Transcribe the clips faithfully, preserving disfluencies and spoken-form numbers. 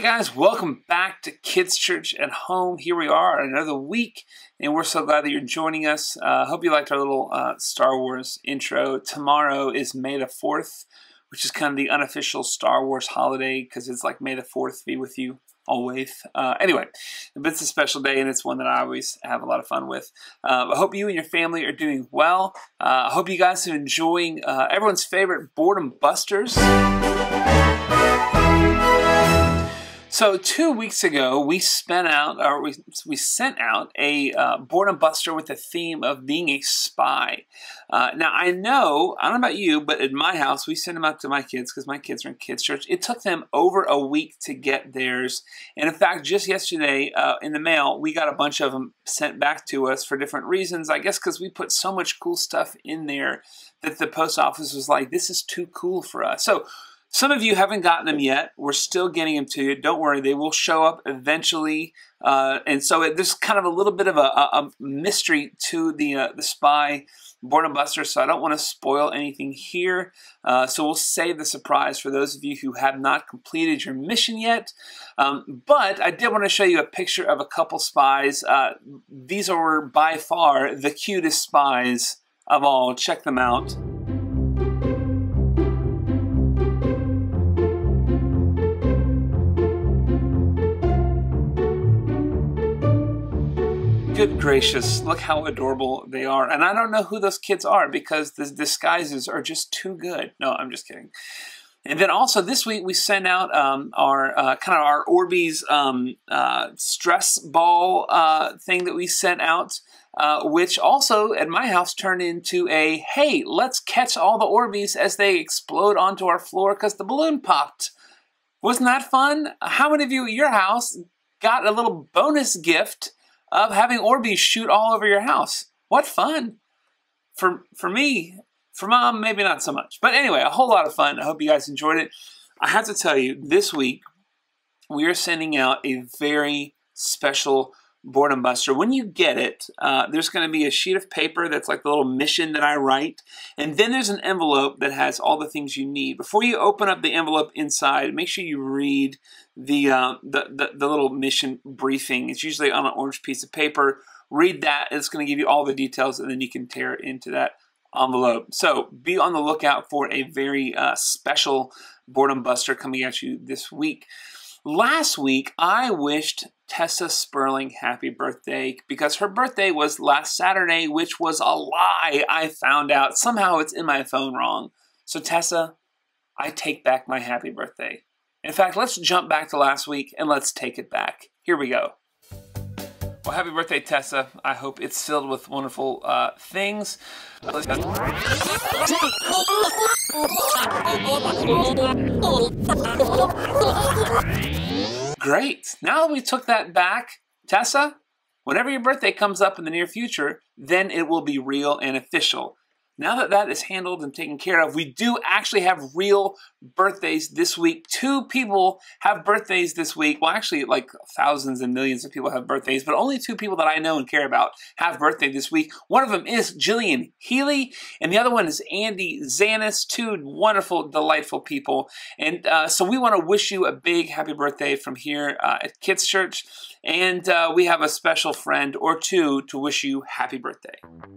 guys, welcome back to Kids Church at Home. Here we are, another week, and we're so glad that you're joining us. I uh, hope you liked our little uh, Star Wars intro. Tomorrow is May the fourth, which is kind of the unofficial Star Wars holiday because it's like May the fourth be with you always. Uh, anyway, but it's a special day, and it's one that I always have a lot of fun with. Uh, I hope you and your family are doing well. Uh, I hope you guys are enjoying uh, everyone's favorite Boredom Busters. So two weeks ago, we spent out, or we we sent out a uh, Boredom Buster with the theme of being a spy. Uh, now I know, I don't know about you, but in my house, we send them out to my kids because my kids are in Kids Church. It took them over a week to get theirs, and in fact, just yesterday uh, in the mail, we got a bunch of them sent back to us for different reasons. I guess because we put so much cool stuff in there that the post office was like, "This is too cool for us." So. Some of you haven't gotten them yet. We're still getting them to you. Don't worry, they will show up eventually. Uh, and so it, there's kind of a little bit of a, a, a mystery to the uh, the Spy Boredom Buster, so I don't want to spoil anything here. Uh, so we'll save the surprise for those of you who have not completed your mission yet. Um, but I did want to show you a picture of a couple spies. Uh, these are by far the cutest spies of all. Check them out. Good gracious, look how adorable they are. And I don't know who those kids are because the disguises are just too good. No, I'm just kidding. And then also this week we sent out um, our uh, kind of our Orbeez um, uh, stress ball uh, thing that we sent out, uh, which also at my house turned into a, hey, let's catch all the Orbeez as they explode onto our floor because the balloon popped. Wasn't that fun? How many of you at your house got a little bonus gift of having Orbeez shoot all over your house? What fun. For for me, for mom, maybe not so much. But anyway, a whole lot of fun. I hope you guys enjoyed it. I have to tell you, this week, we are sending out a very special Boredom Buster. When you get it, uh, there's going to be a sheet of paper that's like the little mission that I write. And then there's an envelope that has all the things you need. Before you open up the envelope inside, make sure you read the, uh, the, the, the little mission briefing. It's usually on an orange piece of paper. Read that. It's going to give you all the details, and then you can tear it into that envelope. So be on the lookout for a very uh, special Boredom Buster coming at you this week. Last week, I wished Tessa Sperling happy birthday because her birthday was last Saturday, which was a lie. I found out. Somehow it's in my phone wrong. So Tessa, I take back my happy birthday. In fact, let's jump back to last week and let's take it back. Here we go. Well, happy birthday, Tessa. I hope it's filled with wonderful uh, things. Great. Now that we took that back, Tessa, whenever your birthday comes up in the near future, then it will be real and official. Now that that is handled and taken care of, we do actually have real birthdays this week. Two people have birthdays this week. Well, actually, like thousands and millions of people have birthdays, but only two people that I know and care about have birthday this week. One of them is Jillian Healy, and the other one is Andy Zanis. Two wonderful, delightful people. And uh, so we want to wish you a big happy birthday from here uh, at Kids Church. And uh, we have a special friend or two to wish you happy birthday.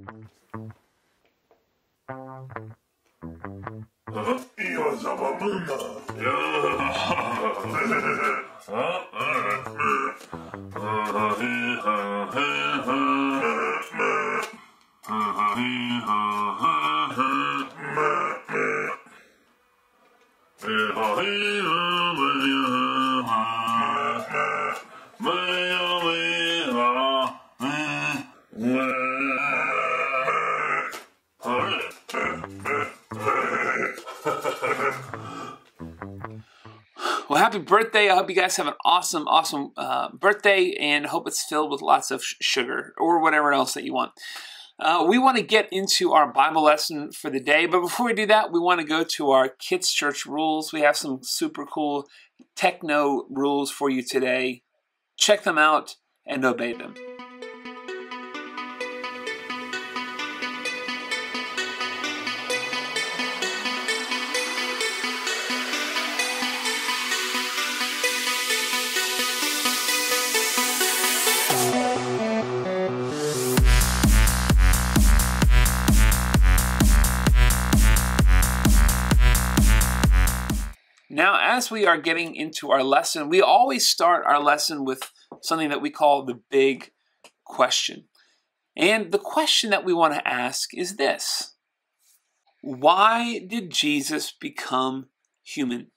Well, happy birthday. I hope you guys have an awesome, awesome uh, birthday, and hope it's filled with lots of sh sugar or whatever else that you want. Uh, we want to get into our Bible lesson for the day, but before we do that, we want to go to our Kids Church rules. We have some super cool techno rules for you today. Check them out and obey them. Now, as we are getting into our lesson, we always start our lesson with something that we call the big question. And the question that we want to ask is this: why did Jesus become human?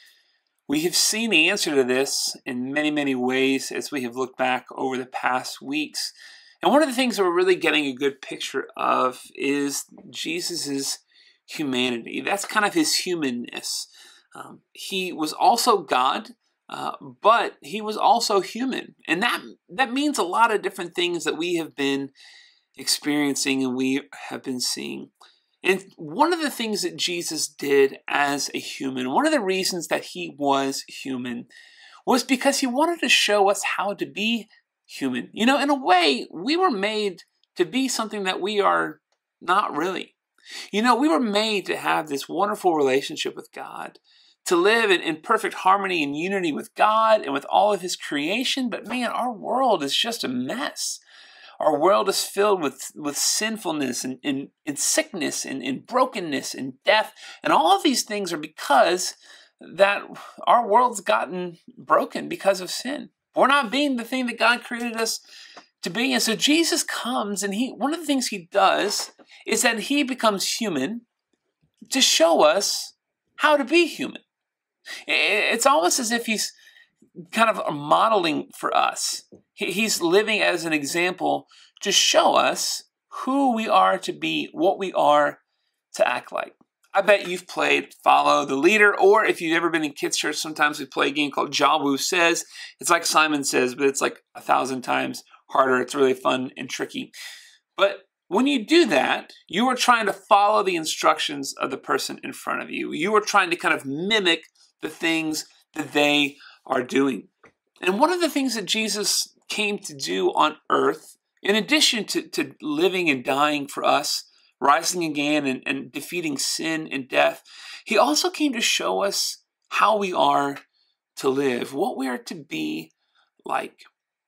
We have seen the answer to this in many, many ways as we have looked back over the past weeks. And one of the things that we're really getting a good picture of is Jesus's humanity. That's kind of his humanness. Um, he was also God, uh, but he was also human. And that, that means a lot of different things that we have been experiencing and we have been seeing. And one of the things that Jesus did as a human, one of the reasons that he was human, was because he wanted to show us how to be human. You know, in a way, we were made to be something that we are not really. You know, we were made to have this wonderful relationship with God, to live in, in perfect harmony and unity with God and with all of his creation. But man, our world is just a mess. Our world is filled with, with sinfulness and, and, and sickness and, and brokenness and death. And all of these things are because that our world's gotten broken because of sin. We're not being the thing that God created us to be. And so Jesus comes, and he one of the things he does is that he becomes human to show us how to be human. It's almost as if he's kind of modeling for us. He's living as an example to show us who we are to be, what we are to act like. I bet you've played Follow the Leader, or if you've ever been in kids' church, sometimes we play a game called Jawu Says. It's like Simon Says, but it's like a thousand times harder. It's really fun and tricky. But when you do that, you are trying to follow the instructions of the person in front of you. You are trying to kind of mimic the things that they are doing. And one of the things that Jesus came to do on earth, in addition to, to living and dying for us, rising again and, and defeating sin and death, he also came to show us how we are to live, what we are to be like.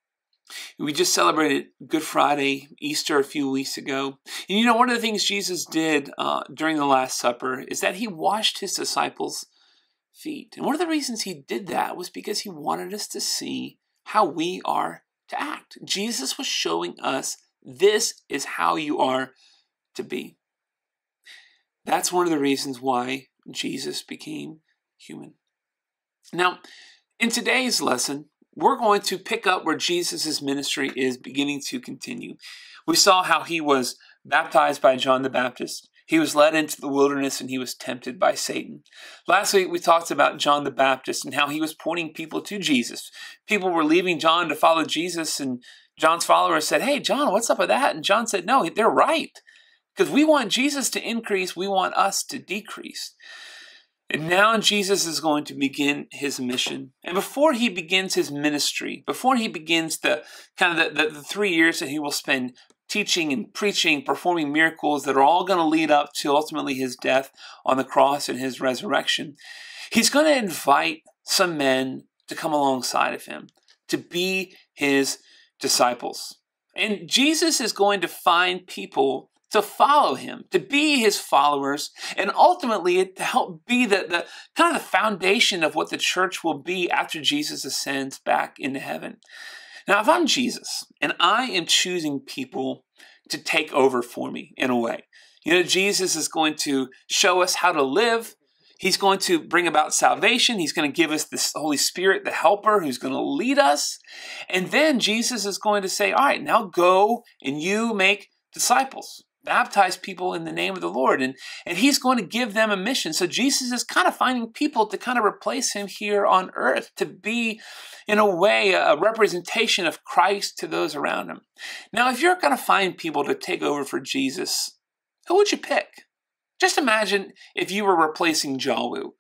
We just celebrated Good Friday, Easter a few weeks ago. And you know, one of the things Jesus did uh, during the Last Supper is that he washed his disciples' feet. And one of the reasons he did that was because he wanted us to see how we are to act. Jesus was showing us this is how you are to be. That's one of the reasons why Jesus became human. Now, in today's lesson, we're going to pick up where Jesus' ministry is beginning to continue. We saw how he was baptized by John the Baptist. He was led into the wilderness and he was tempted by Satan. Last week, we talked about John the Baptist and how he was pointing people to Jesus. People were leaving John to follow Jesus, and John's followers said, "Hey, John, what's up with that?" And John said, "No, they're right. Because we want Jesus to increase, we want us to decrease." And now Jesus is going to begin his mission. And before he begins his ministry, before he begins the kind of the, the, the three years that he will spend teaching and preaching, performing miracles that are all going to lead up to ultimately his death on the cross and his resurrection, he's going to invite some men to come alongside of him, to be his disciples. And Jesus is going to find people to follow him, to be his followers, and ultimately to help be the, the kind of the foundation of what the church will be after Jesus ascends back into heaven. Now, if I'm Jesus and I am choosing people to take over for me in a way, you know, Jesus is going to show us how to live. He's going to bring about salvation. He's going to give us the Holy Spirit, the helper, who's going to lead us. And then Jesus is going to say, all right, now go and you make disciples. Baptize people in the name of the Lord. And, and he's going to give them a mission. So Jesus is kind of finding people to kind of replace him here on earth, to be, in a way, a representation of Christ to those around him. Now, if you're going to find people to take over for Jesus, who would you pick? Just imagine if you were replacing Jawu.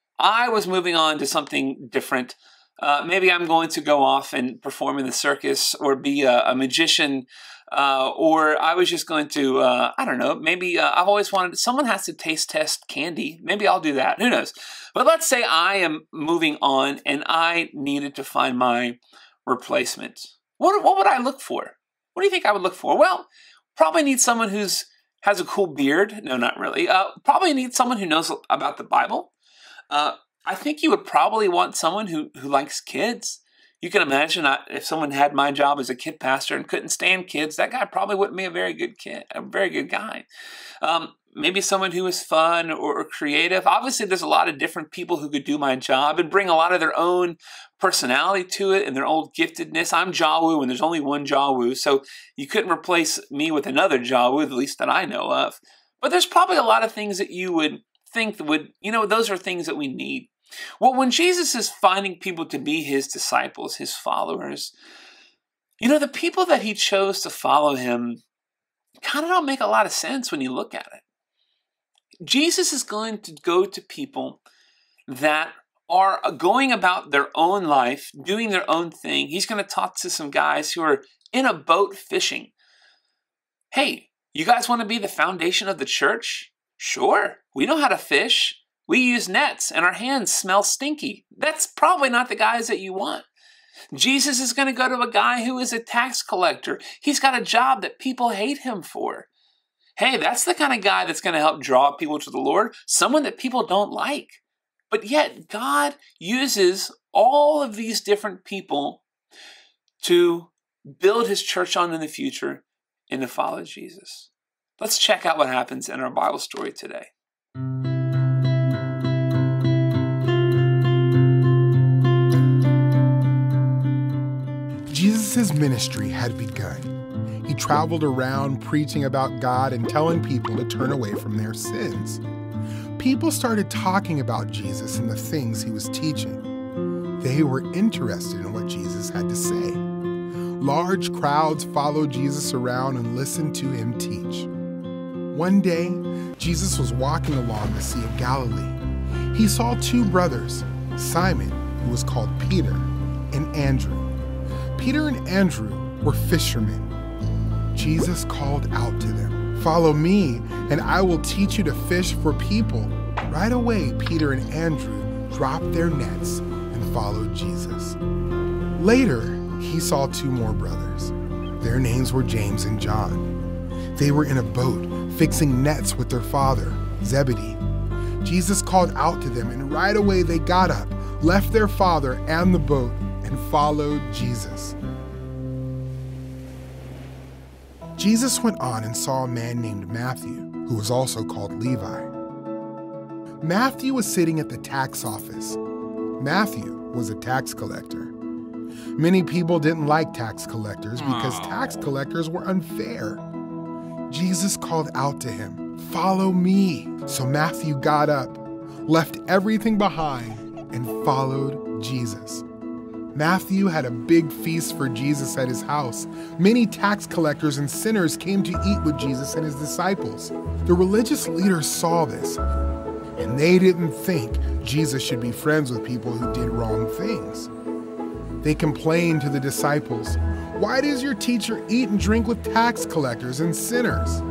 I was moving on to something different. Uh, maybe I'm going to go off and perform in the circus or be a, a magician. Uh, or I was just going to, uh, I don't know, maybe uh, I've always wanted, someone has to taste test candy. Maybe I'll do that. Who knows? But let's say I am moving on and I needed to find my replacement. What, what would I look for? What do you think I would look for? Well, probably need someone who's has a cool beard. No, not really. Uh, probably need someone who knows about the Bible. Uh, I think you would probably want someone who, who likes kids. You can imagine I, if someone had my job as a kid pastor and couldn't stand kids, that guy probably wouldn't be a very good kid, a very good guy. Um, maybe someone who is fun or, or creative. Obviously, there's a lot of different people who could do my job and bring a lot of their own personality to it and their own giftedness. I'm Jawu, and there's only one Jawu, so you couldn't replace me with another Jawu, at least that I know of. But there's probably a lot of things that you would think that would, you know, those are things that we need. Well, when Jesus is finding people to be his disciples, his followers, you know, the people that he chose to follow him kind of don't make a lot of sense when you look at it. Jesus is going to go to people that are going about their own life, doing their own thing. He's going to talk to some guys who are in a boat fishing. Hey, you guys want to be the foundation of the church? Sure, we know how to fish. We use nets and our hands smell stinky. That's probably not the guys that you want. Jesus is going to go to a guy who is a tax collector. He's got a job that people hate him for. Hey, that's the kind of guy that's going to help draw people to the Lord, someone that people don't like. But yet God uses all of these different people to build his church on in the future and to follow Jesus. Let's check out what happens in our Bible story today. Jesus' ministry had begun. He traveled around preaching about God and telling people to turn away from their sins. People started talking about Jesus and the things he was teaching. They were interested in what Jesus had to say. Large crowds followed Jesus around and listened to him teach. One day, Jesus was walking along the Sea of Galilee. He saw two brothers, Simon, who was called Peter, and Andrew. Peter and Andrew were fishermen. Jesus called out to them, "Follow me, and I will teach you to fish for people." Right away, Peter and Andrew dropped their nets and followed Jesus. Later, he saw two more brothers. Their names were James and John. They were in a boat, fixing nets with their father, Zebedee. Jesus called out to them, and right away they got up, left their father and the boat, and followed Jesus. Jesus went on and saw a man named Matthew, who was also called Levi. Matthew was sitting at the tax office. Matthew was a tax collector. Many people didn't like tax collectors because tax collectors were unfair. Jesus called out to him, "Follow me." So Matthew got up, left everything behind, and followed Jesus. Matthew had a big feast for Jesus at his house. Many tax collectors and sinners came to eat with Jesus and his disciples. The religious leaders saw this, and they didn't think Jesus should be friends with people who did wrong things. They complained to the disciples, "Why does your teacher eat and drink with tax collectors and sinners?"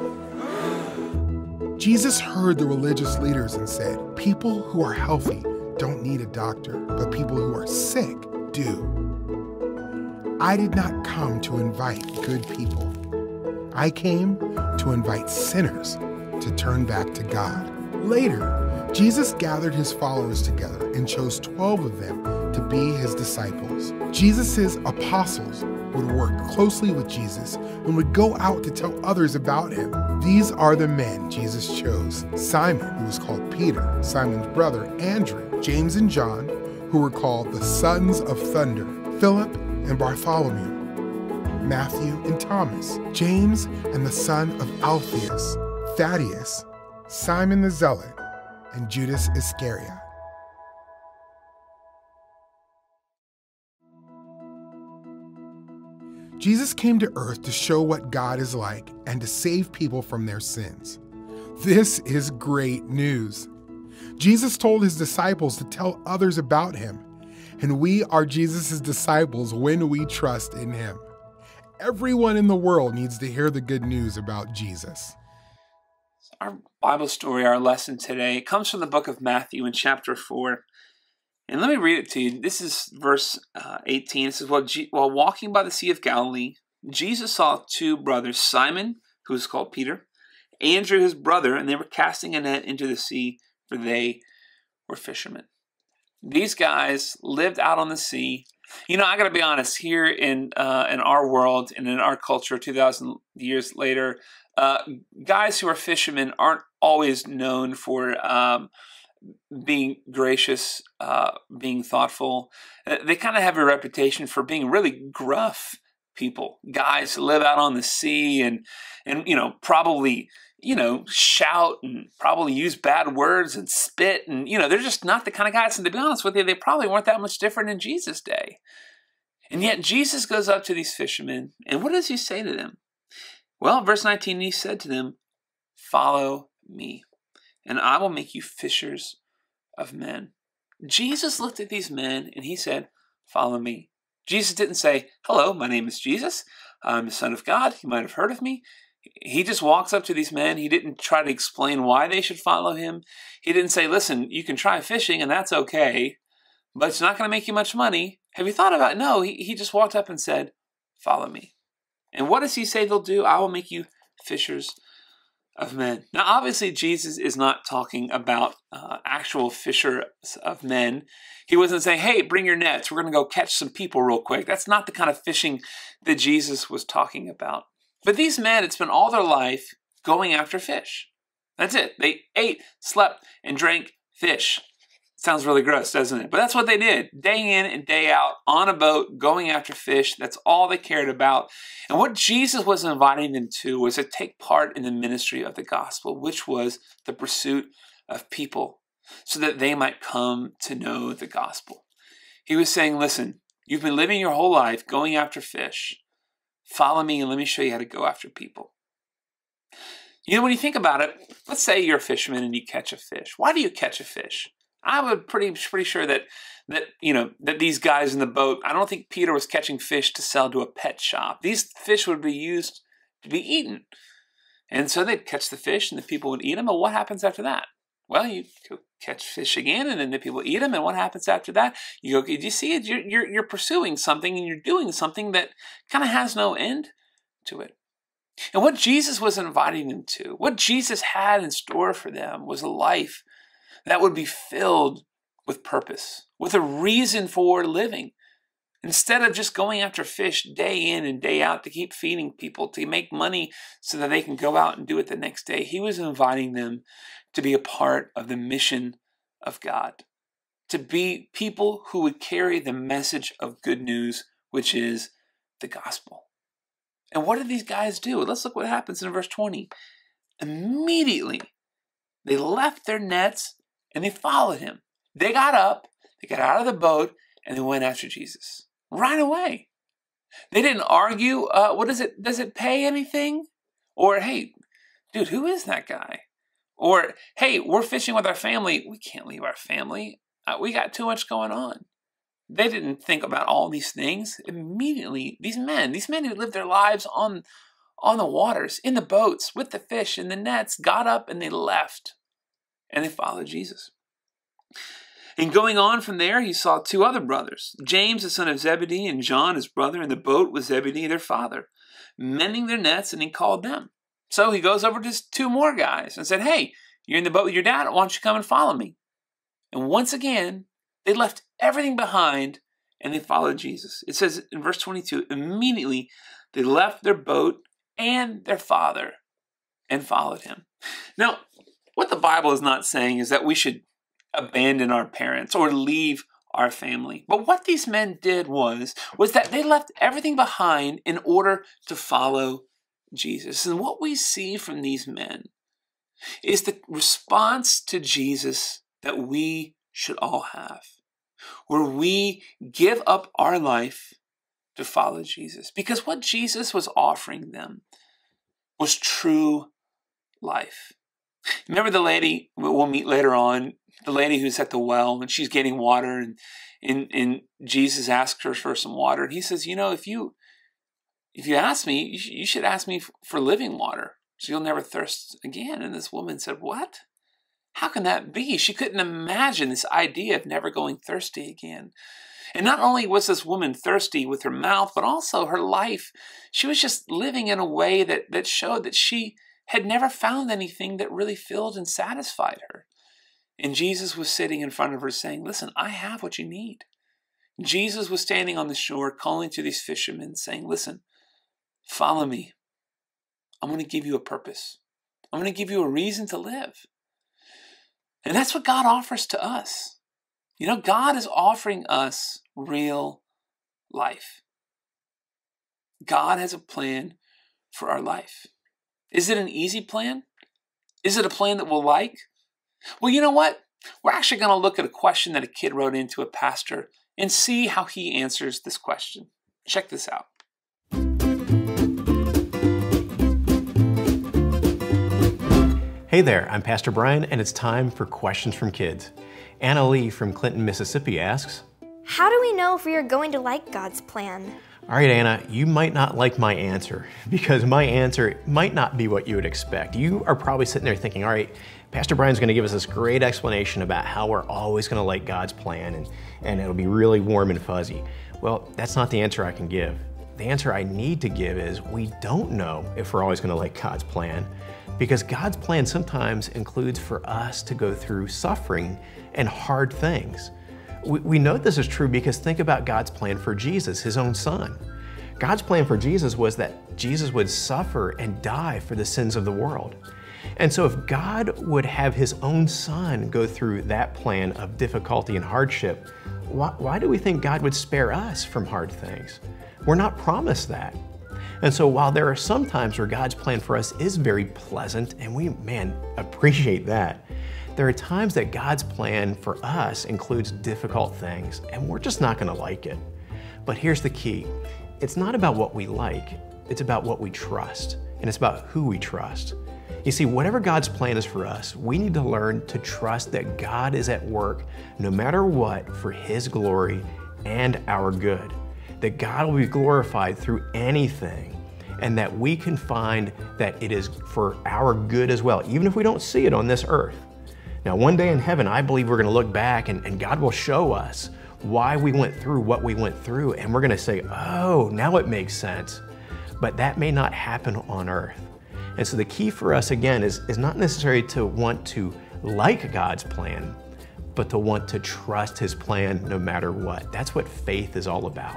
Jesus heard the religious leaders and said, "People who are healthy don't need a doctor, but people who are sick do. I did not come to invite good people. I came to invite sinners to turn back to God." Later, Jesus gathered his followers together and chose twelve of them to be his disciples. Jesus' apostles would work closely with Jesus and would go out to tell others about him. These are the men Jesus chose: Simon, who was called Peter, Simon's brother Andrew, James and John, who were called the sons of thunder, Philip and Bartholomew, Matthew and Thomas, James and the son of Alphaeus, Thaddeus, Simon the Zealot, and Judas Iscariot. Jesus came to earth to show what God is like and to save people from their sins. This is great news. Jesus told his disciples to tell others about him, and we are Jesus' disciples when we trust in him. Everyone in the world needs to hear the good news about Jesus. Our Bible story, our lesson today, comes from the book of Matthew in chapter four. And let me read it to you. This is verse uh, eighteen. It says, while, G- while walking by the Sea of Galilee, Jesus saw two brothers, Simon, who is called Peter, Andrew, his brother, and they were casting a net into the sea, for they were fishermen. These guys lived out on the sea. You know, I got to be honest, here in uh, in our world and in our culture two thousand years later, uh, guys who are fishermen aren't always known for um, being gracious, uh, being thoughtful. Uh, they kind of have a reputation for being really gruff people, guys who live out on the sea and, and you know, probably, you know, shout and probably use bad words and spit. And, you know, they're just not the kind of guys. And to be honest with you, they probably weren't that much different in Jesus' day. And yet Jesus goes up to these fishermen. And what does he say to them? Well, verse nineteen, he said to them, follow me, and I will make you fishers of men. Jesus looked at these men and he said, follow me. Jesus didn't say, hello, my name is Jesus. I'm the Son of God. You might have heard of me. He just walks up to these men. He didn't try to explain why they should follow him. He didn't say, listen, you can try fishing and that's okay, but it's not going to make you much money. Have you thought about it? No, he, he just walked up and said, follow me. And what does he say they'll do? I will make you fishers of men. Now, obviously, Jesus is not talking about uh, actual fishers of men. He wasn't saying, hey, bring your nets. We're going to go catch some people real quick. That's not the kind of fishing that Jesus was talking about. But these men had spent all their life going after fish. That's it. They ate, slept, and drank fish. Sounds really gross, doesn't it? But that's what they did. Day in and day out, on a boat, going after fish. That's all they cared about. And what Jesus was inviting them to was to take part in the ministry of the gospel, which was the pursuit of people so that they might come to know the gospel. He was saying, listen, you've been living your whole life going after fish. Follow me and let me show you how to go after people. You know, when you think about it, let's say you're a fisherman and you catch a fish. Why do you catch a fish? I would pretty pretty sure that that you know that these guys in the boat, I don't think Peter was catching fish to sell to a pet shop. These fish would be used to be eaten. And so they'd catch the fish and the people would eat them. But what happens after that? Well, you catch fish again and then the people eat them. And what happens after that? You go, do you see it? You're, you're, you're pursuing something and you're doing something that kind of has no end to it. And what Jesus was inviting them to, what Jesus had in store for them was a life that would be filled with purpose, with a reason for living. Instead of just going after fish day in and day out to keep feeding people, to make money so that they can go out and do it the next day, he was inviting them to be a part of the mission of God, to be people who would carry the message of good news, which is the gospel. And what did these guys do? Let's look what happens in verse twenty. Immediately, they left their nets and they followed him. They got up, they got out of the boat, and they went after Jesus. Right away. They didn't argue, uh, what is it, does it pay anything? Or, hey, dude, who is that guy? Or, hey, we're fishing with our family. We can't leave our family. Uh, we got too much going on. They didn't think about all these things. Immediately, these men, these men who lived their lives on, on the waters, in the boats, with the fish, in the nets, got up and they left. And they followed Jesus. And going on from there, he saw two other brothers, James, the son of Zebedee, and John, his brother, in the boat with Zebedee, their father, mending their nets, and he called them. So he goes over to two more guys and said, hey, you're in the boat with your dad. Why don't you come and follow me? And once again, they left everything behind and they followed Jesus. It says in verse twenty-two, immediately they left their boat and their father and followed him. Now, what the Bible is not saying is that we should abandon our parents or leave our family. But what these men did was, was that they left everything behind in order to follow Jesus. And what we see from these men is the response to Jesus that we should all have, where we give up our life to follow Jesus. Because what Jesus was offering them was true life. Remember the lady, we'll meet later on, the lady who's at the well and she's getting water and, and, and Jesus asks her for some water. And he says, you know, if you if you ask me, you, sh- you should ask me f- for living water so you'll never thirst again. And this woman said, what? How can that be? She couldn't imagine this idea of never going thirsty again. And not only was this woman thirsty with her mouth, but also her life. She was just living in a way that, that showed that she had never found anything that really filled and satisfied her. And Jesus was sitting in front of her saying, listen, I have what you need. Jesus was standing on the shore calling to these fishermen saying, listen, follow me. I'm going to give you a purpose. I'm going to give you a reason to live. And that's what God offers to us. You know, God is offering us real life. God has a plan for our life. Is it an easy plan? Is it a plan that we'll like? Well, you know what? We're actually going to look at a question that a kid wrote into a pastor and see how he answers this question. Check this out. Hey there, I'm Pastor Brian, and it's time for Questions from Kids. Anna Lee from Clinton, Mississippi asks, how do we know if we are going to like God's plan? All right, Anna, you might not like my answer because my answer might not be what you would expect. You are probably sitting there thinking, all right, Pastor Brian's going to give us this great explanation about how we're always going to like God's plan and, and it'll be really warm and fuzzy. Well, that's not the answer I can give. The answer I need to give is we don't know if we're always going to like God's plan because God's plan sometimes includes for us to go through suffering and hard things. We, we know this is true because think about God's plan for Jesus, his own son. God's plan for Jesus was that Jesus would suffer and die for the sins of the world. And so if God would have his own son go through that plan of difficulty and hardship, why, why do we think God would spare us from hard things? We're not promised that. And so while there are some times where God's plan for us is very pleasant, and we, man, appreciate that, there are times that God's plan for us includes difficult things, and we're just not going to like it. But here's the key. It's not about what we like, it's about what we trust, and it's about who we trust. You see, whatever God's plan is for us, we need to learn to trust that God is at work no matter what for his glory and our good. That God will be glorified through anything, and that we can find that it is for our good as well, even if we don't see it on this earth. Now, one day in heaven, I believe we're going to look back and, and God will show us why we went through what we went through, and we're going to say, oh, now it makes sense. But that may not happen on earth. And so the key for us, again, is, is not necessarily to want to like God's plan, but to want to trust his plan no matter what. That's what faith is all about.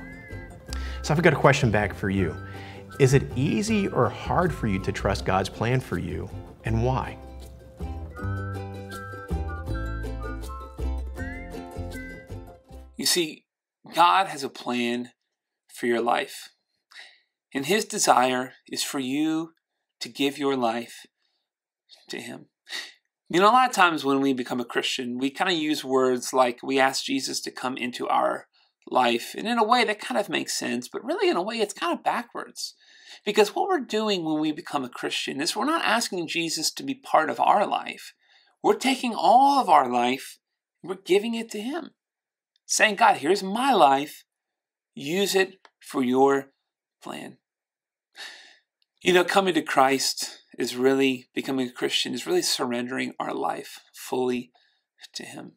So I've got a question back for you. Is it easy or hard for you to trust God's plan for you, and why? You see, God has a plan for your life, and his desire is for you to give your life to him. You know, a lot of times when we become a Christian, we kind of use words like we ask Jesus to come into our life. And in a way that kind of makes sense, but really in a way it's kind of backwards. Because what we're doing when we become a Christian is we're not asking Jesus to be part of our life. We're taking all of our life and we're giving it to him. Saying, God, here's my life. Use it for your plan. You know, coming to Christ is really, becoming a Christian is really surrendering our life fully to him.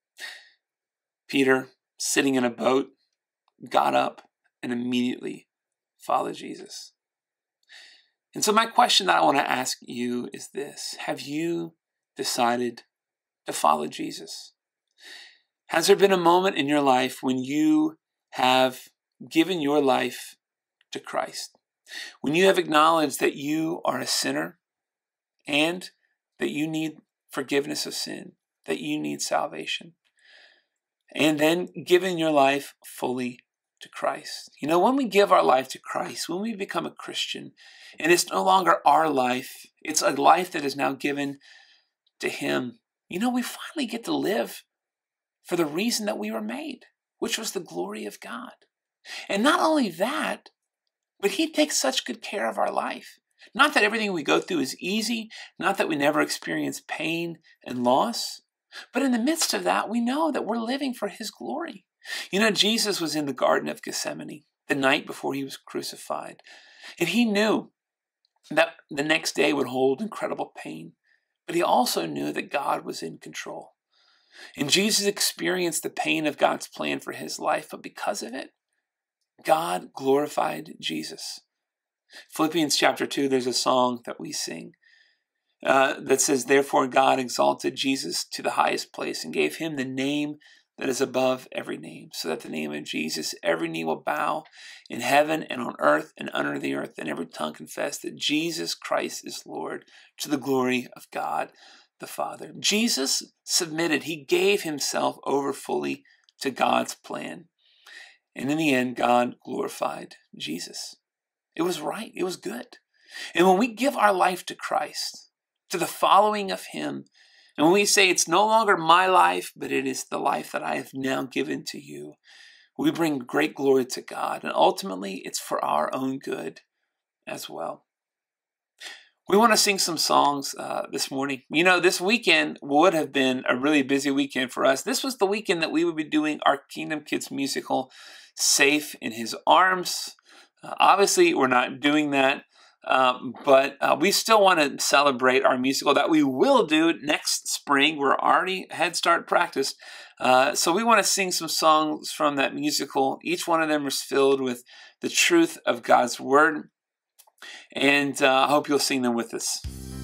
Peter, sitting in a boat, got up and immediately followed Jesus. And so my question that I want to ask you is this. Have you decided to follow Jesus? Has there been a moment in your life when you have given your life to Christ? When you have acknowledged that you are a sinner and that you need forgiveness of sin, that you need salvation, and then given your life fully to Christ. You know, when we give our life to Christ, when we become a Christian, and it's no longer our life, it's a life that is now given to him, you know, we finally get to live for the reason that we were made, which was the glory of God. And not only that, but he takes such good care of our life. Not that everything we go through is easy, not that we never experience pain and loss, but in the midst of that, we know that we're living for his glory. You know, Jesus was in the Garden of Gethsemane the night before he was crucified, and he knew that the next day would hold incredible pain, but he also knew that God was in control. And Jesus experienced the pain of God's plan for his life, but because of it, God glorified Jesus. Philippians chapter two, there's a song that we sing. uh, that says, therefore God exalted Jesus to the highest place and gave him the name that is above every name, so that the name of Jesus every knee will bow in heaven and on earth and under the earth, and every tongue confess that Jesus Christ is Lord, to the glory of God the Father. Jesus submitted. He gave himself over fully to God's plan. And in the end, God glorified Jesus. It was right. It was good. And when we give our life to Christ, to the following of him, and when we say it's no longer my life, but it is the life that I have now given to you, we bring great glory to God. And ultimately, it's for our own good as well. We want to sing some songs uh, this morning. You know, this weekend would have been a really busy weekend for us. This was the weekend that we would be doing our Kingdom Kids musical, Safe in His Arms. Uh, obviously, we're not doing that. Um, but uh, we still want to celebrate our musical that we will do next spring. We're already head start practice. Uh, so we want to sing some songs from that musical. Each one of them is filled with the truth of God's word. And uh, I hope you'll sing them with us.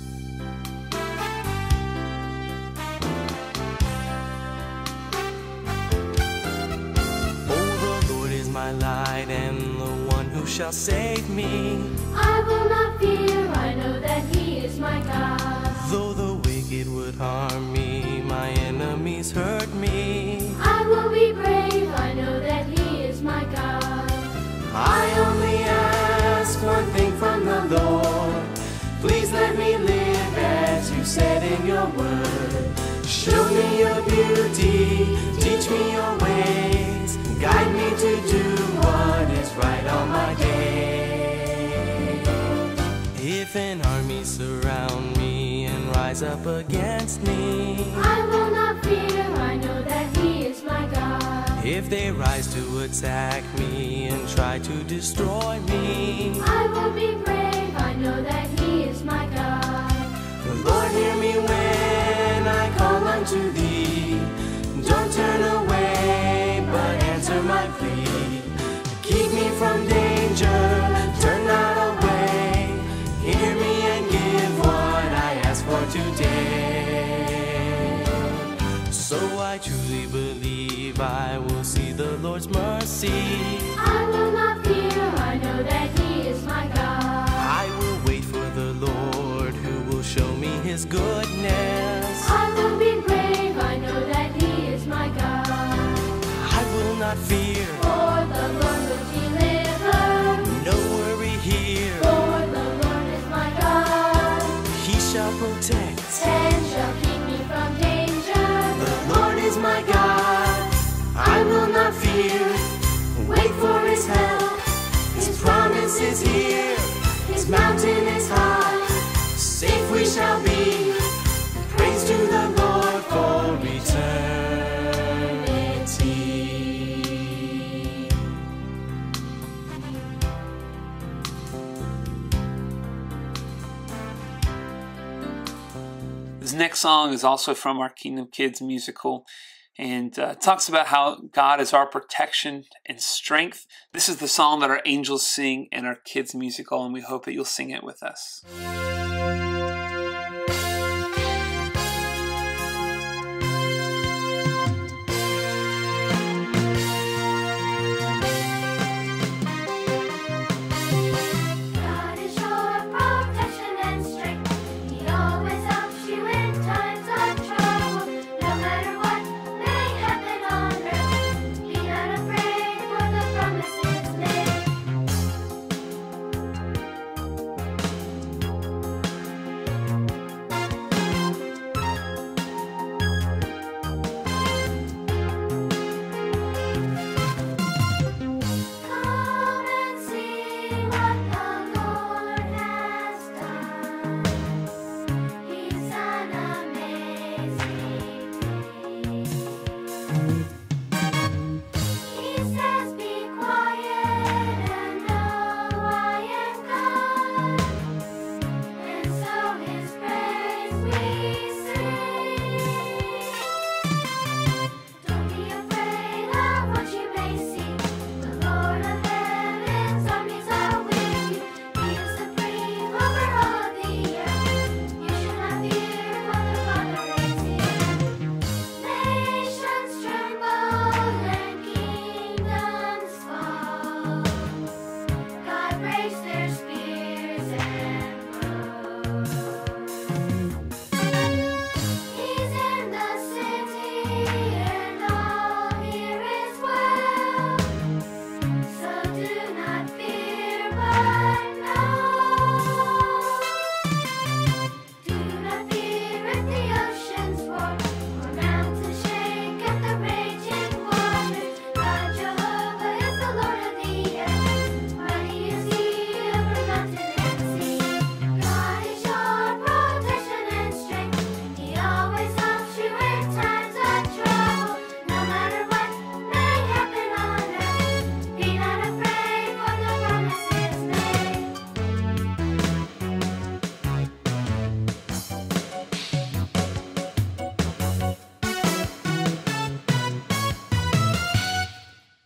Oh, the Lord is my light and the one who shall save me. I will not fear, I know that he is my God. Though the wicked would harm me, my enemies hurt me, I will be brave, I know that he is my God. I only ask one thing from the Lord. Please let me live as you said in your word. Show me your beauty, teach me your ways, guide me to do what is right on my day. If an army surround me and rise up against me, I will not fear, I know that he is my God. if they rise to attack me and try to destroy me, I will be brave, I know that he is my God. the Lord hear me when I call unto thee. Don't turn away, but answer my plea. Keep me from danger, turn not away. Hear me and give what I ask for today. So I truly believe I will see the Lord's mercy. I will not fear, I know that he is my God. I will wait for the Lord who will show me his goodness. I will be brave, I know that he is my God. I will not fear, For the Lord will deliver, no worry here. for the Lord is my God. He shall protect. And shall keep me from danger. The Lord is my God. I will not fear. Wait for his help. His promise is here. His mountain is high. Safe we shall be. Praise to the Lord for eternity. This next song is also from our Kingdom Kids musical, and uh, talks about how God is our protection and strength. This is the song that our angels sing in our kids musical, and we hope that you'll sing it with us. God is your protection and strength. He always helps you in times of trouble. No matter what may happen on earth, be not afraid, for the promise is there.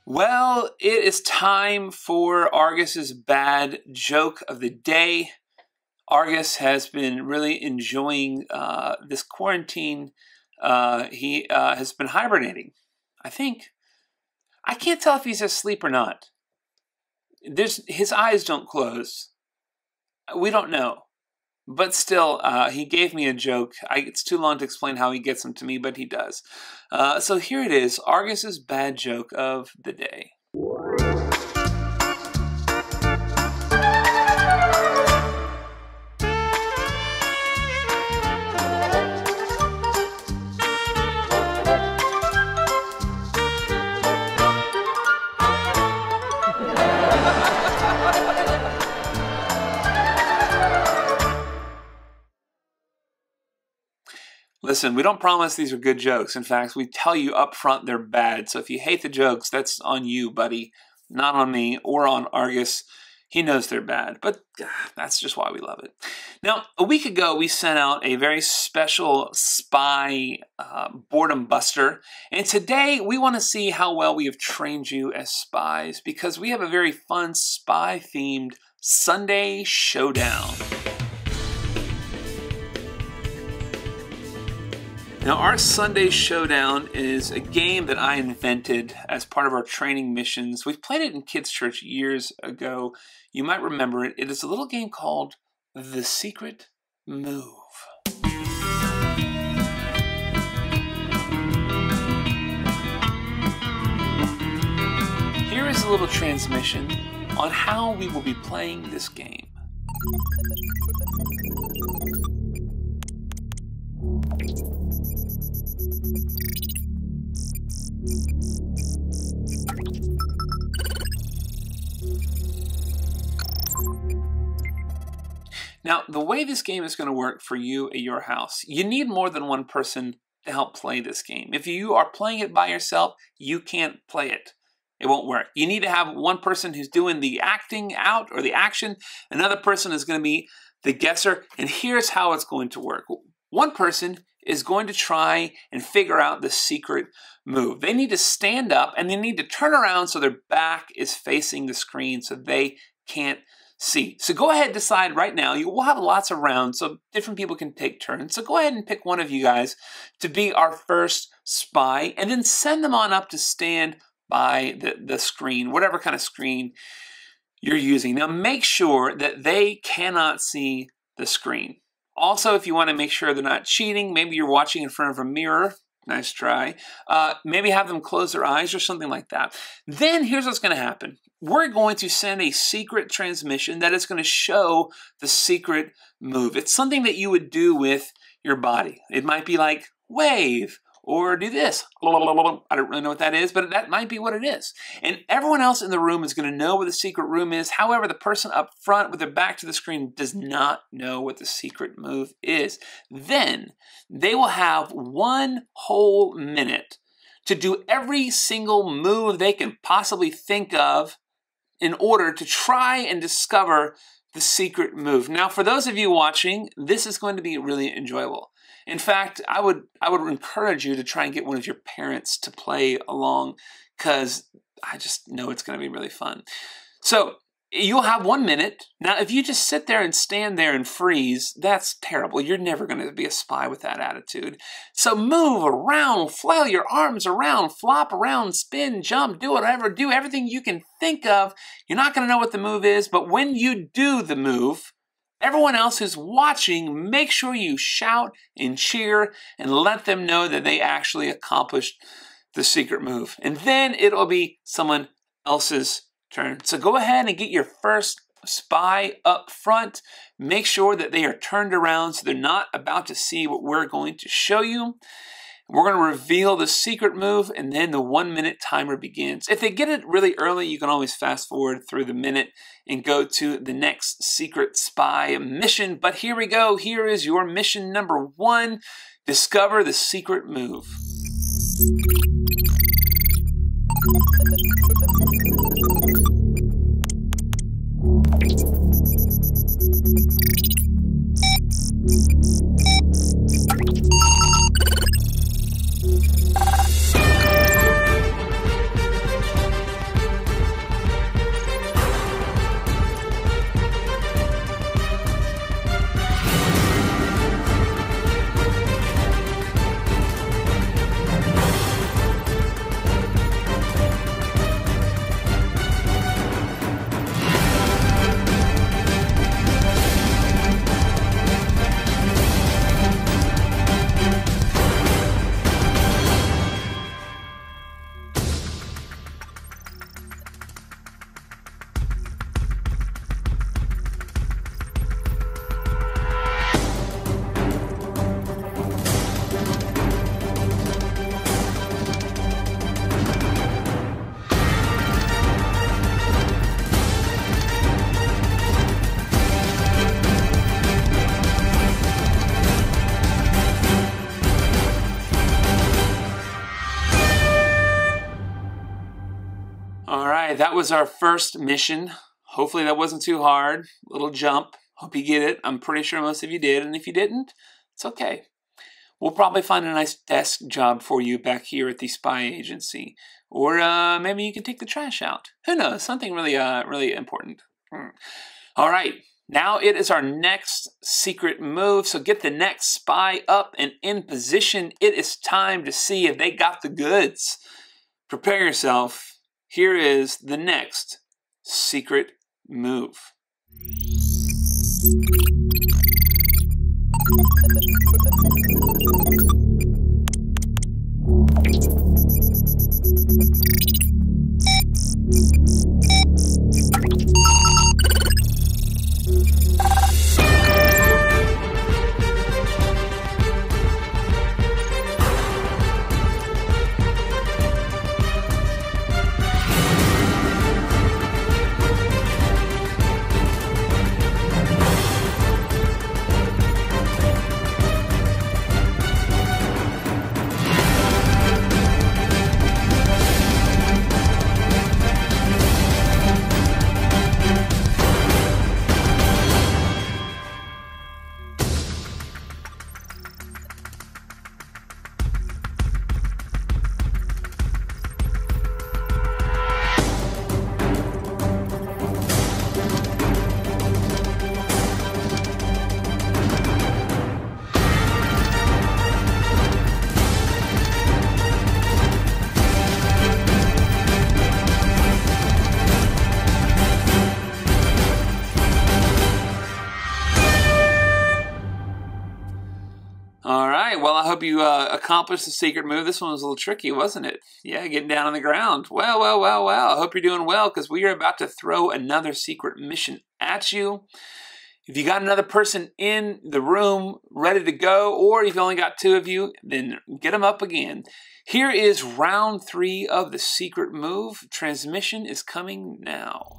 Well, it is time for Argus's bad joke of the day. Argus has been really enjoying uh, this quarantine. Uh, he uh, has been hibernating, I think. I can't tell if he's asleep or not. There's, his eyes don't close. We don't know. But still, uh, he gave me a joke. I, it's too long to explain how he gets them to me, but he does. Uh, so here it is, Argus's bad joke of the day. Listen, we don't promise these are good jokes. In fact, we tell you up front they're bad. So if you hate the jokes, that's on you, buddy. Not on me or on Argus. He knows they're bad, but uh, that's just why we love it. Now, a week ago, we sent out a very special spy uh, boredom buster. And today, we want to see how well we have trained you as spies, because we have a very fun spy-themed Sunday Showdown. Now, our Sunday Showdown is a game that I invented as part of our training missions. We've played it in Kids Church years ago. You might remember it. It is a little game called The Secret Move. Here is a little transmission on how we will be playing this game. Now, the way this game is going to work for you at your house, you need more than one person to help play this game. If you are playing it by yourself, you can't play it. It won't work. You need to have one person who's doing the acting out or the action. Another person is going to be the guesser. And here's how it's going to work. One person is going to try and figure out the secret move. They need to stand up and they need to turn around so their back is facing the screen so they can't see. So go ahead and decide right now. You will have lots of rounds so different people can take turns. So go ahead and pick one of you guys to be our first spy and then send them on up to stand by the, the screen, whatever kind of screen you're using. Now make sure that they cannot see the screen. Also, if you want to make sure they're not cheating, maybe you're watching in front of a mirror. Nice try. Uh, maybe have them close their eyes or something like that. Then here's what's going to happen. We're going to send a secret transmission that is going to show the secret move. It's something that you would do with your body. It might be like wave or do this. I don't really know what that is, but that might be what it is. And everyone else in the room is going to know what the secret room is. However, the person up front with their back to the screen does not know what the secret move is. Then they will have one whole minute to do every single move they can possibly think of in order to try and discover the secret move. Now, for those of you watching, this is going to be really enjoyable. In fact, I would I would encourage you to try and get one of your parents to play along because I just know it's going to be really fun. So you'll have one minute. Now, if you just sit there and stand there and freeze, that's terrible. You're never going to be a spy with that attitude. So move around, flail your arms around, flop around, spin, jump, do whatever, do everything you can think of. You're not going to know what the move is, but when you do the move, everyone else who's watching, make sure you shout and cheer and let them know that they actually accomplished the secret move. And then it'll be someone else's turn. So go ahead and get your first spy up front. Make sure that they are turned around so they're not about to see what we're going to show you. We're going to reveal the secret move, and then the one minute timer begins. If they get it really early, you can always fast forward through the minute and go to the next secret spy mission. But here we go. Here is your mission number one. Discover the secret move. All right, that was our first mission. Hopefully that wasn't too hard. Little jump. Hope you get it. I'm pretty sure most of you did, and if you didn't, it's okay. We'll probably find a nice desk job for you back here at the spy agency. Or uh, maybe you can take the trash out. Who knows? Something really, uh, really important. Hmm. All right, now it is our next secret move. So get the next spy up and in position. It is time to see if they got the goods. Prepare yourself. Here is the next secret move. Well, I hope you uh, accomplished the secret move. This one was a little tricky, wasn't it? Yeah, getting down on the ground. Well, well, well, well. I hope you're doing well because we are about to throw another secret mission at you. If you got another person in the room ready to go, or if you only got two of you, then get them up again. Here is round three of the secret move. Transmission is coming now.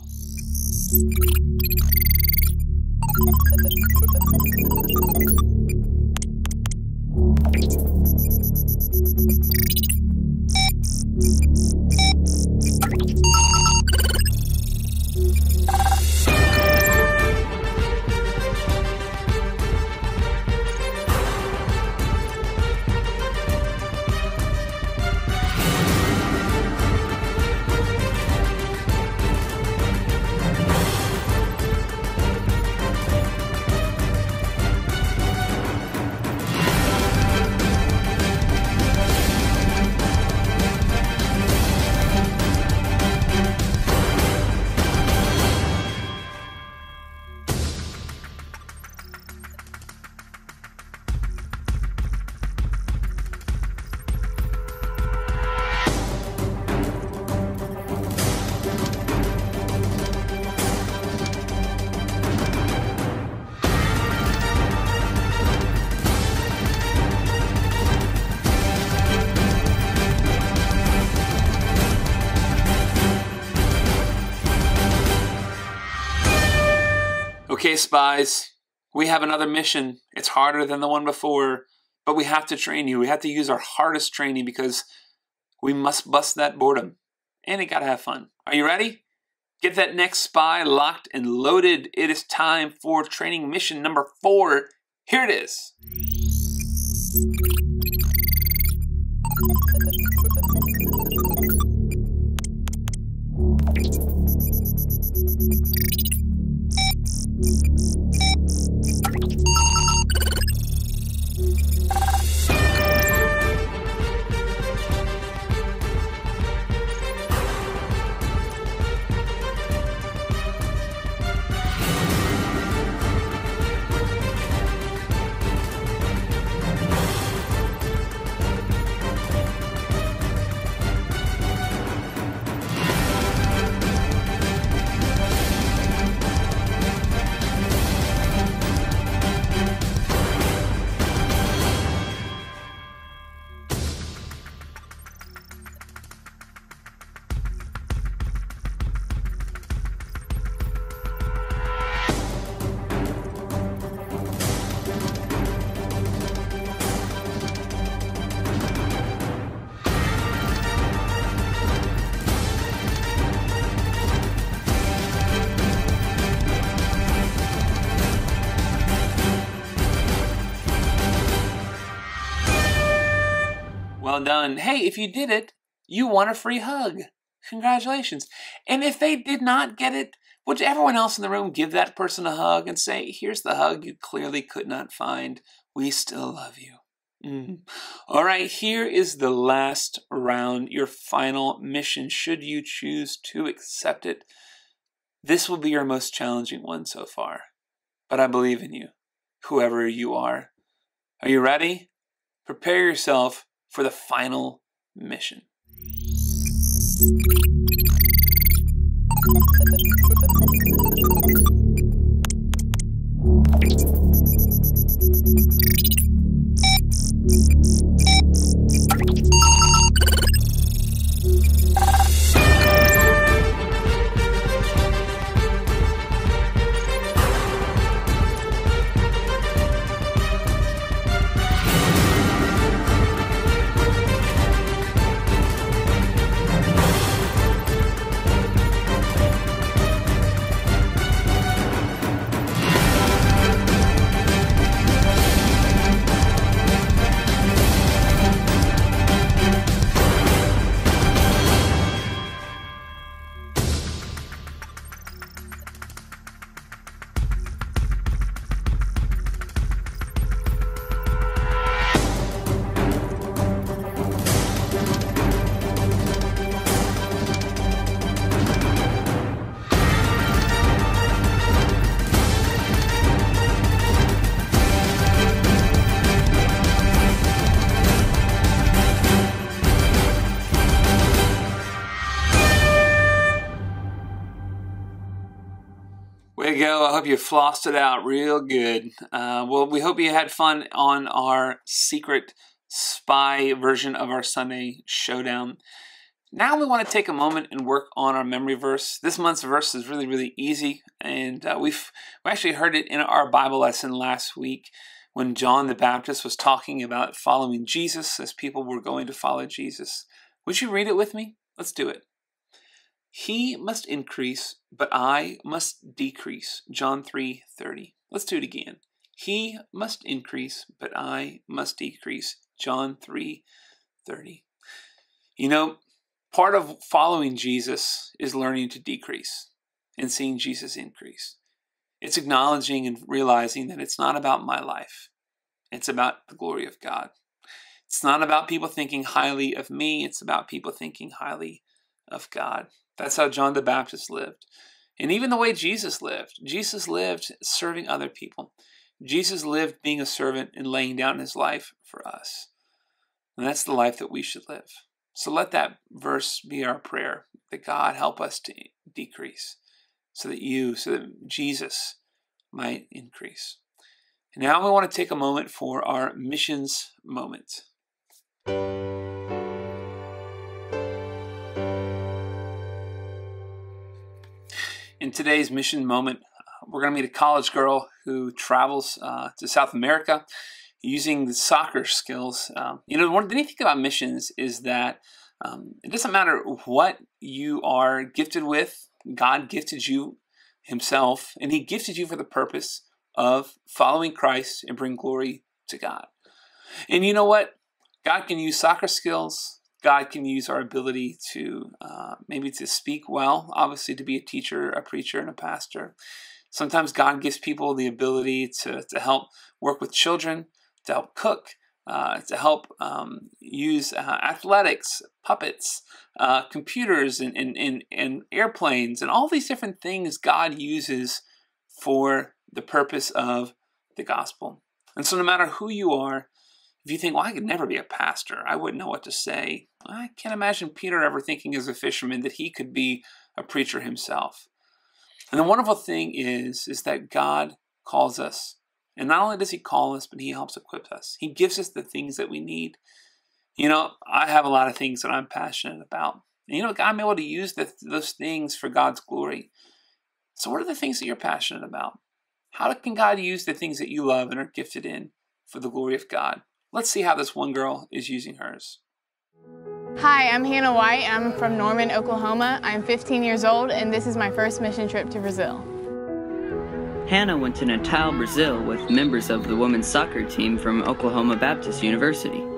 Okay, spies, we have another mission. It's harder than the one before, but we have to train you. We have to use our hardest training because we must bust that boredom. And you gotta have fun. Are you ready? Get that next spy locked and loaded. It is time for training mission number four. Here it is. well done. Hey, if you did it, you won a free hug. Congratulations. And if they did not get it, would everyone else in the room give that person a hug and say, here's the hug you clearly could not find. We still love you. Mm. All right, here is the last round, your final mission, should you choose to accept it. This will be your most challenging one so far, but I believe in you, whoever you are. Are you ready? Prepare yourself for the final mission. Way to go. I hope you flossed it out real good. Uh, well, we hope you had fun on our secret spy version of our Sunday Showdown. Now we want to take a moment and work on our memory verse. This month's verse is really, really easy, and uh, we've we actually heard it in our Bible lesson last week when John the Baptist was talking about following Jesus as people were going to follow Jesus. Would you read it with me? Let's do it. He must increase, but I must decrease. John three thirty. Let's do it again. He must increase, but I must decrease. John three thirty. You know, part of following Jesus is learning to decrease and seeing Jesus increase. It's acknowledging and realizing that it's not about my life. It's about the glory of God. It's not about people thinking highly of me. It's about people thinking highly of God. That's how John the Baptist lived. And even the way Jesus lived. Jesus lived serving other people. Jesus lived being a servant and laying down his life for us. And that's the life that we should live. So let that verse be our prayer, that God help us to decrease so that you, so that Jesus might increase. And now we want to take a moment for our missions moment. In today's mission moment, we're going to meet a college girl who travels uh, to South America using the soccer skills. Um, you know, one, the neat thing about missions is that um, it doesn't matter what you are gifted with. God gifted you himself, and he gifted you for the purpose of following Christ and bring glory to God. And you know what? God can use soccer skills. God can use our ability to uh, maybe to speak well, obviously to be a teacher, a preacher, and a pastor. Sometimes God gives people the ability to, to help work with children, to help cook, uh, to help um, use uh, athletics, puppets, uh, computers, and, and, and, and airplanes, and all these different things God uses for the purpose of the gospel. And so no matter who you are, if you think, well, I could never be a pastor, I wouldn't know what to say. I can't imagine Peter ever thinking as a fisherman that he could be a preacher himself. And the wonderful thing is, is that God calls us. And not only does he call us, but he helps equip us. He gives us the things that we need. You know, I have a lot of things that I'm passionate about. And you know, God may be able to use the, those things for God's glory. So what are the things that you're passionate about? How can God use the things that you love and are gifted in for the glory of God? Let's see how this one girl is using hers. Hi, I'm Hannah White. I'm from Norman, Oklahoma. I'm fifteen years old, and this is my first mission trip to Brazil. Hannah went to Natal, Brazil with members of the women's soccer team from Oklahoma Baptist University.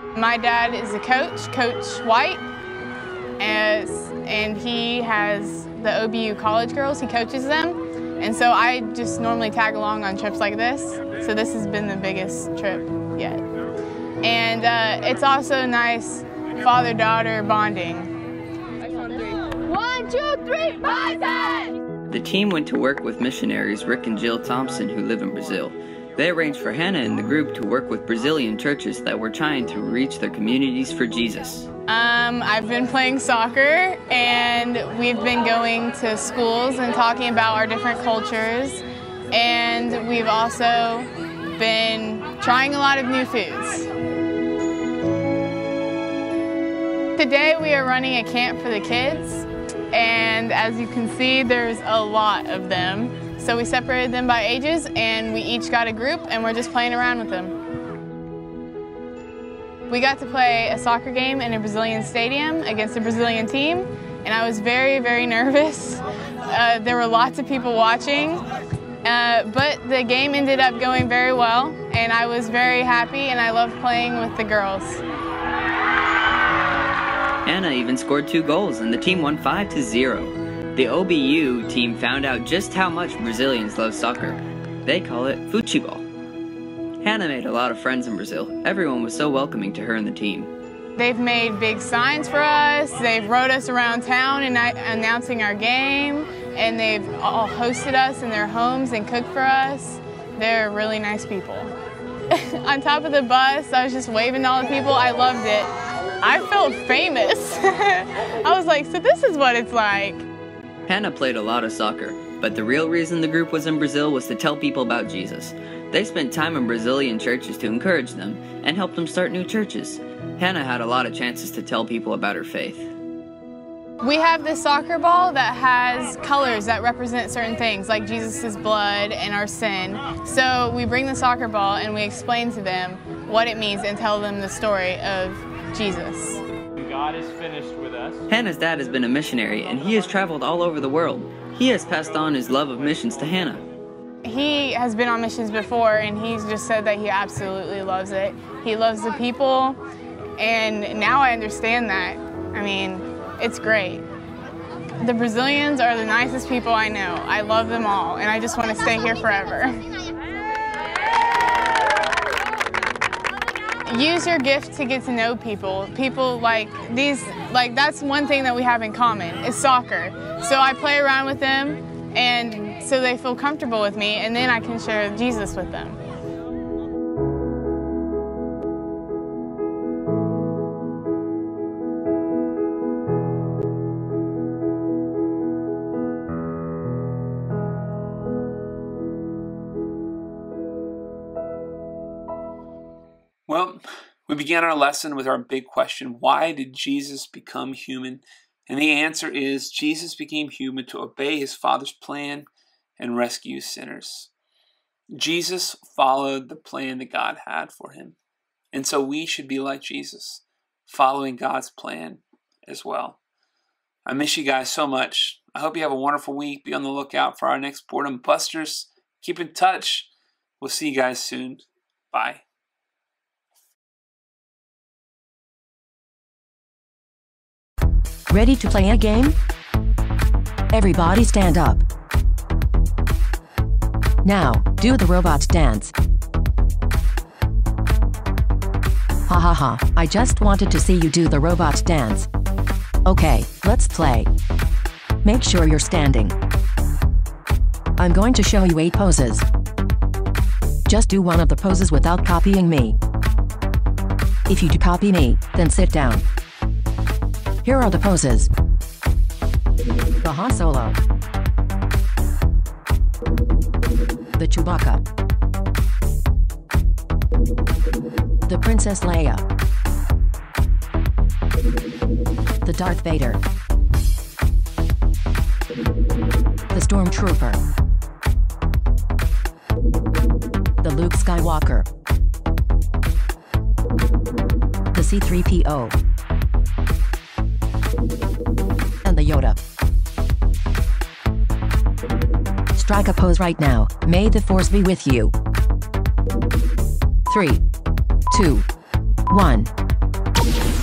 My dad is a coach, Coach White, as, and he has the O B U college girls, he coaches them. And so I just normally tag along on trips like this. So this has been the biggest trip yet. And uh, it's also nice father-daughter bonding. One, two, three, bison! The team went to work with missionaries Rick and Jill Thompson who live in Brazil. They arranged for Hannah and the group to work with Brazilian churches that were trying to reach their communities for Jesus. Um, I've been playing soccer, and we've been going to schools and talking about our different cultures, and we've also been trying a lot of new foods. Today we are running a camp for the kids, and as you can see, there's a lot of them. So we separated them by ages, and we each got a group, and we're just playing around with them. We got to play a soccer game in a Brazilian stadium against a Brazilian team, and I was very, very nervous. Uh, there were lots of people watching, uh, but the game ended up going very well, and I was very happy, and I loved playing with the girls. Hannah even scored two goals, and the team won five to zero. The O B U team found out just how much Brazilians love soccer. They call it futebol. Hannah made a lot of friends in Brazil. Everyone was so welcoming to her and the team. They've made big signs for us. They've rode us around town and announcing our game, and they've all hosted us in their homes and cooked for us. They're really nice people. On top of the bus, I was just waving to all the people. I loved it. I felt famous. I was like, so this is what it's like. Hannah played a lot of soccer, but the real reason the group was in Brazil was to tell people about Jesus. They spent time in Brazilian churches to encourage them and help them start new churches. Hannah had a lot of chances to tell people about her faith. We have this soccer ball that has colors that represent certain things, like Jesus' blood and our sin. So we bring the soccer ball and we explain to them what it means and tell them the story of Jesus. God is finished with us. Hannah's dad has been a missionary, and he has traveled all over the world. He has passed on his love of missions to Hannah. He has been on missions before, and he's just said that he absolutely loves it. He loves the people, and now I understand that. I mean, it's great. The Brazilians are the nicest people I know. I love them all, and I just want to stay here forever. Use your gift to get to know people. People like these, like that's one thing that we have in common, is soccer. So I play around with them, and so they feel comfortable with me, and then I can share Jesus with them. Well, we began our lesson with our big question, why did Jesus become human? And the answer is, Jesus became human to obey his Father's plan and rescue sinners. Jesus followed the plan that God had for him. And so we should be like Jesus, following God's plan as well. I miss you guys so much. I hope you have a wonderful week. Be on the lookout for our next Boredom Busters. Keep in touch. We'll see you guys soon. Bye. Ready to play a game? Everybody stand up. Now, do the robot dance. Ha ha ha, I just wanted to see you do the robot dance. Okay, let's play. Make sure you're standing. I'm going to show you eight poses. Just do one of the poses without copying me. If you do copy me, then sit down. Here are the poses. The Han Solo. The Chewbacca. The Princess Leia. The Darth Vader. The Stormtrooper. The Luke Skywalker. The C three P O. And the Yoda. Strike a pose right now. May the Force be with you. Three, two, one.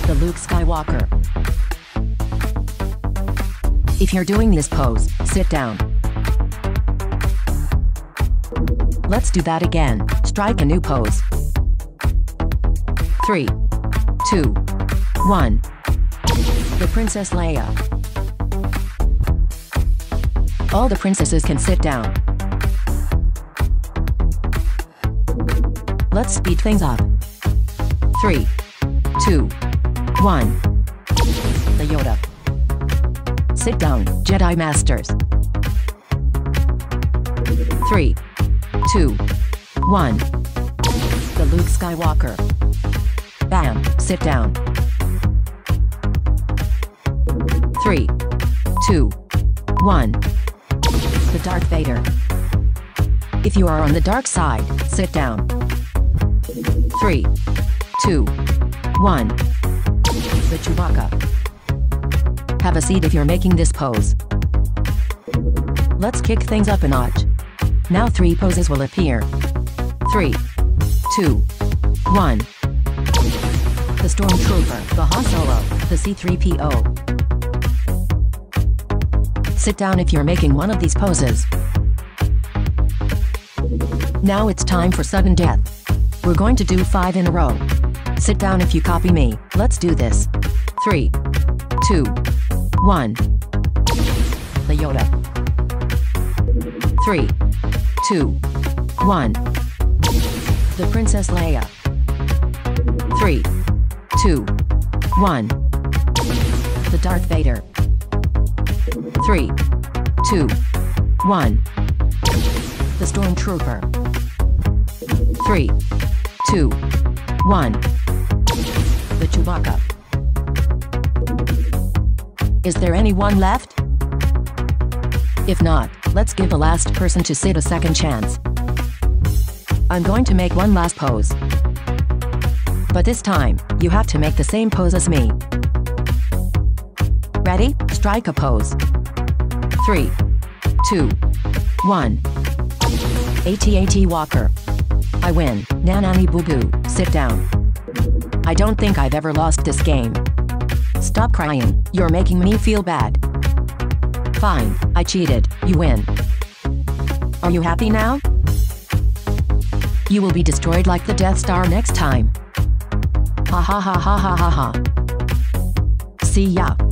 the Luke Skywalker. If you're doing this pose, sit down. Let's do that again. Strike a new pose. Three, two, one. The Princess Leia. All the princesses can sit down. Let's speed things up. Three, two, one. The Yoda. Sit down, Jedi Masters. Three, two, one. The Luke Skywalker. Bam, sit down. Three, two, one. The Darth Vader. If you are on the dark side, sit down. Three, two, one. The Chewbacca. Have a seat if you're making this pose. Let's kick things up a notch. Now three poses will appear. Three, two, one. The Stormtrooper, the Han Solo, the C three P O. Sit down if you're making one of these poses. Now it's time for sudden death. We're going to do five in a row. Sit down if you copy me. Let's do this. Three, two, one. The Yoda. Three, two, one. The Princess Leia. Three, two, one. The Darth Vader. Three, two, one. The Stormtrooper. Three, two, one. The Chewbacca. Is there anyone left? If not, let's give the last person to sit a second chance. I'm going to make one last pose. But this time, you have to make the same pose as me. Ready? Strike a pose. Three, two, one. A T A T Walker. I win. Nanani boo boo, sit down. I don't think I've ever lost this game. Stop crying, you're making me feel bad. Fine, I cheated, you win. Are you happy now? You will be destroyed like the Death Star next time. Ha ha ha ha ha ha ha. See ya.